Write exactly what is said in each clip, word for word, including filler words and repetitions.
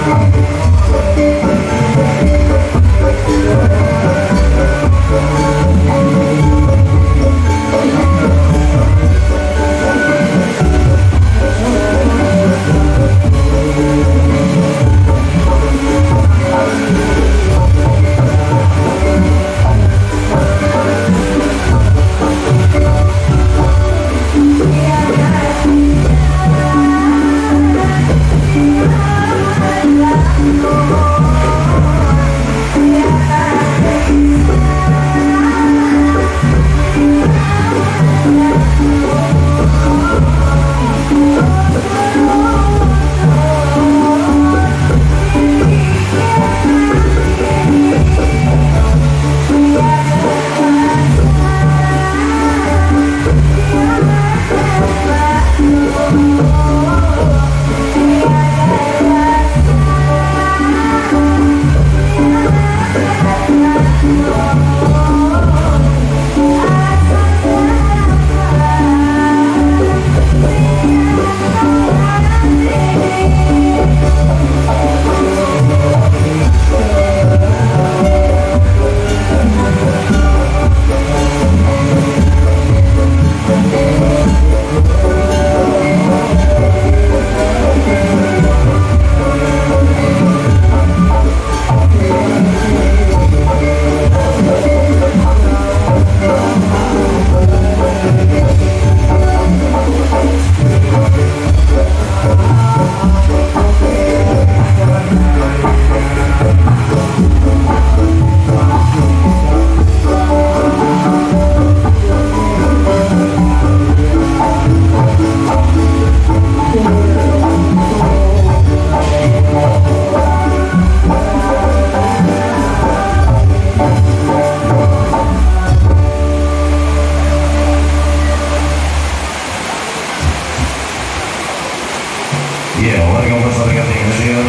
Ya, warga masyarakat yang hadir,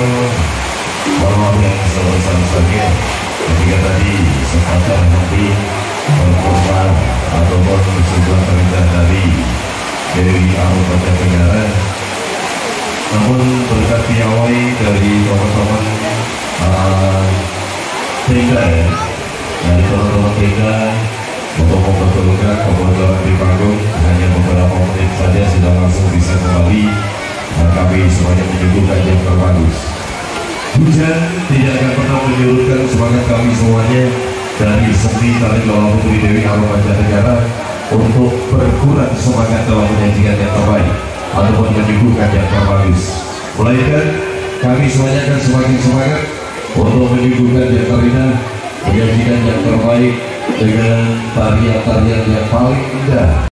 mohon yang sebesar-besarnya ketika tadi sempat nanti korban ataupun sebuah perintah dari Dewi Arum Negara, namun berkat piawai dari teman-teman uh, Tega ya, dari teman-teman Tega untuk mempertemukan pembuatan di panggung hanya beberapa menit saja sudah langsung bisa kembali. Dan kami semuanya menyuguhkan yang terbagus. Hujan tidak akan pernah menyurutkan semangat kami semuanya dari seni tari Lola Putri Dewi Arum Negara untuk berkurang semangat dalam menyajikan yang terbaik ataupun menyuguhkan yang terbagus. Melainkan kami semuanya akan semakin semangat untuk menyuguhkan yang terindah, menyajikan yang terbaik dengan tarian-tarian yang paling indah.